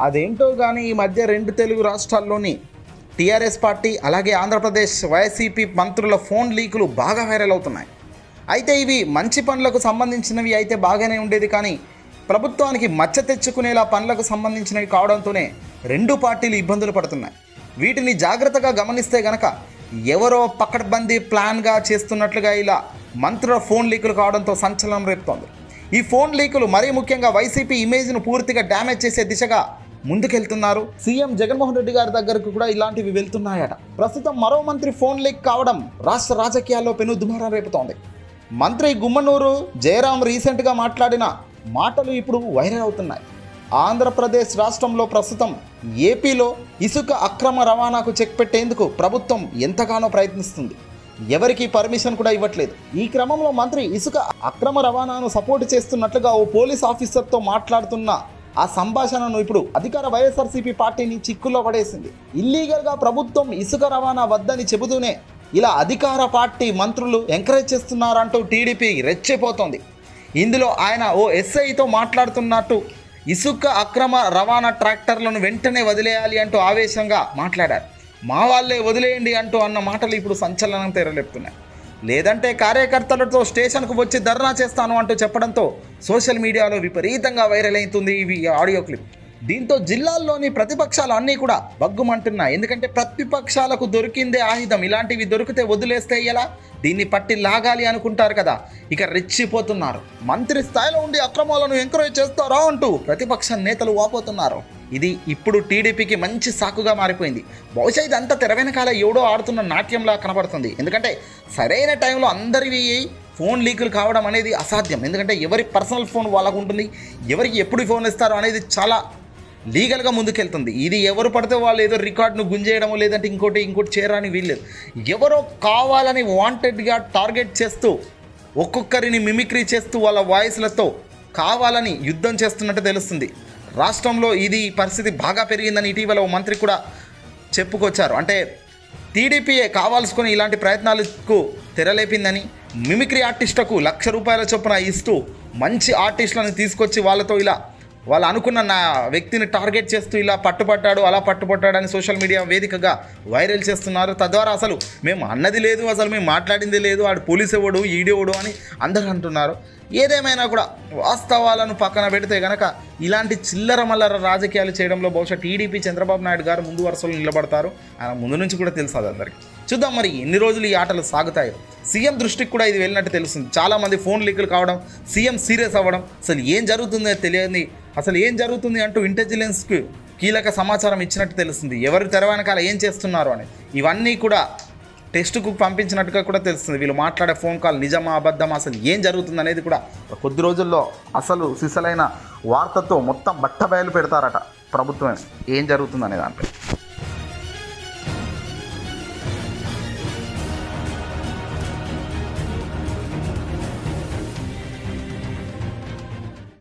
అదేంటో కానీ ఈ మధ్య రెండు తెలుగు రాష్ట్రాల్లోని టీఆర్ఎస్ పార్టీ అలాగే ఆంధ్రప్రదేశ్ వైసీపీ మంత్రుల ఫోన్ లీకులు బాగా వైరల్ అవుతున్నాయి. అయితే ఇవి మంచి పనులకు సంబంధించినవి అయితే బాగానే ఉండేది, కానీ ప్రభుత్వానికి మచ్చ తెచ్చుకునేలా పనులకు సంబంధించినవి కావడంతోనే రెండు పార్టీలు ఇబ్బందులు పడుతున్నాయి. వీటిని జాగ్రత్తగా గమనిస్తే గనక ఎవరో పకడ్బందీ ప్లాన్గా చేస్తున్నట్లుగా ఇలా మంత్రుల ఫోన్ లీకులు కావడంతో సంచలనం రేపుతోంది. ఈ ఫోన్ లీకులు మరీ ముఖ్యంగా వైసీపీ ఇమేజ్ను పూర్తిగా డ్యామేజ్ చేసే దిశగా ముందుకెళ్తున్నారు. సీఎం జగన్మోహన్ రెడ్డి గారి దగ్గరకు కూడా ఇలాంటివి వెళ్తున్నాయట. ప్రస్తుతం మరో మంత్రి ఫోన్ లీక్ కావడం రాష్ట్ర రాజకీయాల్లో పెను దుమారం రేపుతోంది. మంత్రి గుమ్మనూరు జయరాం రీసెంట్గా మాట్లాడిన మాటలు ఇప్పుడు వైరల్ అవుతున్నాయి. ఆంధ్రప్రదేశ్ రాష్ట్రంలో ప్రస్తుతం ఏపీలో ఇసుక అక్రమ రవాణాకు చెక్ పెట్టేందుకు ప్రభుత్వం ఎంతగానో ప్రయత్నిస్తుంది. ఎవరికి పర్మిషన్ కూడా ఇవ్వట్లేదు. ఈ క్రమంలో మంత్రి ఇసుక అక్రమ రవాణాను సపోర్ట్ చేస్తున్నట్లుగా ఓ పోలీస్ ఆఫీసర్తో మాట్లాడుతున్న ఆ సంభాషణను ఇప్పుడు అధికార వైఎస్ఆర్సీపీ పార్టీని చిక్కుల్లో పడేసింది. ఇల్లీగల్గా ప్రభుత్వం ఇసుక రవాణా వద్దని చెబుతూనే ఇలా అధికార పార్టీ మంత్రులు ఎంకరేజ్ చేస్తున్నారంటూ టీడీపీ రెచ్చిపోతోంది. ఇందులో ఆయన ఓ ఎస్ఐతో మాట్లాడుతున్నట్టు ఇసుక అక్రమ రవాణా ట్రాక్టర్లను వెంటనే వదిలేయాలి అంటూ ఆవేశంగా మాట్లాడారు. మా వాళ్ళే వదిలేయండి అంటూ అన్న మాటలు ఇప్పుడు సంచలనం తెరలేపుతున్నాయి. లేదంటే కార్యకర్తలతో స్టేషన్కు వచ్చి ధర్నా చేస్తాను అంటూ చెప్పడంతో సోషల్ మీడియాలో విపరీతంగా వైరల్ అవుతుంది ఈ ఆడియో క్లిప్. దీంతో జిల్లాల్లోని ప్రతిపక్షాలు అన్నీ కూడా బగ్గుమంటున్నాయి. ఎందుకంటే ప్రతిపక్షాలకు దొరికిందే ఆయుధం. ఇలాంటివి దొరికితే వదిలేస్తే ఎలా, దీన్ని పట్టి లాగాలి అనుకుంటారు కదా, ఇక రెచ్చిపోతున్నారు. మంత్రి స్థాయిలో ఉండి అక్రమాలను ఎంకరేజ్ చేస్తారా అంటూ ప్రతిపక్ష నేతలు వాపోతున్నారు. ఇది ఇప్పుడు టీడీపీకి మంచి సాకుగా మారిపోయింది. బహుశా ఇదంతా తెర వెనకాల ఎవడో ఆడుతున్న నాట్యంలా కనబడుతుంది. ఎందుకంటే సరైన టైంలో అందరివి ఫోన్ లీకులు కావడం అనేది అసాధ్యం. ఎందుకంటే ఎవరి పర్సనల్ ఫోన్ వాళ్ళకు ఉంటుంది, ఎవరికి ఎప్పుడు ఫోన్ ఇస్తారో అనేది చాలా లీగల్గా ముందుకెళ్తుంది. ఇది ఎవరు పడితే వాళ్ళు ఏదో రికార్డును గుంజేయడమో లేదంటే ఇంకోటి చేయరని వీల్లేదు. ఎవరో కావాలని వాంటెడ్గా టార్గెట్ చేస్తూ ఒక్కొక్కరిని మిమిక్రీ చేస్తూ వాళ్ళ వాయిస్లతో కావాలని యుద్ధం చేస్తున్నట్టు తెలుస్తుంది. రాష్ట్రంలో ఇది పరిస్థితి బాగా పెరిగిందని ఇటీవల ఓ మంత్రి కూడా చెప్పుకొచ్చారు. అంటే టీడీపీయే కావాల్సుకొని ఇలాంటి ప్రయత్నాలకు తెరలేపిందని, మిమిక్రీ ఆర్టిస్టులకు ₹1,00,000 చొప్పున ఇస్తూ మంచి ఆర్టిస్టులను తీసుకొచ్చి వాళ్ళతో ఇలా వాళ్ళు అనుకున్న నా వ్యక్తిని టార్గెట్ చేస్తూ ఇలా పట్టుపట్టాడు అలా పట్టుపట్టాడని సోషల్ మీడియా వేదికగా వైరల్ చేస్తున్నారు. తద్వారా అసలు మేము అన్నది లేదు, అసలు మేము మాట్లాడింది లేదు, ఆడు పోలీసు ఎవడు ఈడేవాడు అని అందరూ అంటున్నారు. ఏదేమైనా కూడా వాస్తవాలను పక్కన పెడితే కనుక ఇలాంటి చిల్లర మల్లర రాజకీయాలు చేయడంలో బహుశా టీడీపీ చంద్రబాబు నాయుడు గారు ముందు వరుసలో నిలబడతారు. ఆయన ముందు నుంచి కూడా తెలుసు అది అందరికీ. చూద్దాం మరి ఎన్ని రోజులు ఈ ఆటలు సాగుతాయో. సీఎం దృష్టికి కూడా ఇది వెళ్ళినట్టు తెలుస్తుంది. చాలామంది ఫోన్ లీకులు కావడం, సీఎం సీరియస్ అవ్వడం, అసలు ఏం జరుగుతుందో తెలియదు, అసలు ఏం జరుగుతుంది అంటూ ఇంటెలిజెన్స్కి కీలక సమాచారం ఇచ్చినట్టు తెలుస్తుంది. ఎవరు తెర వెనకాల ఏం చేస్తున్నారు అని ఇవన్నీ కూడా టెస్టుకు పంపించినట్టుగా కూడా తెలుస్తుంది. వీళ్ళు మాట్లాడే ఫోన్ కాల్ నిజమా అబద్ధమా, అసలు ఏం జరుగుతుంది అనేది కూడా కొద్ది రోజుల్లో అసలు సిసలైన వార్తతో మొత్తం బట్టబయలు పెడతారట ప్రభుత్వం ఏం జరుగుతుంది అనే దాంట్లో.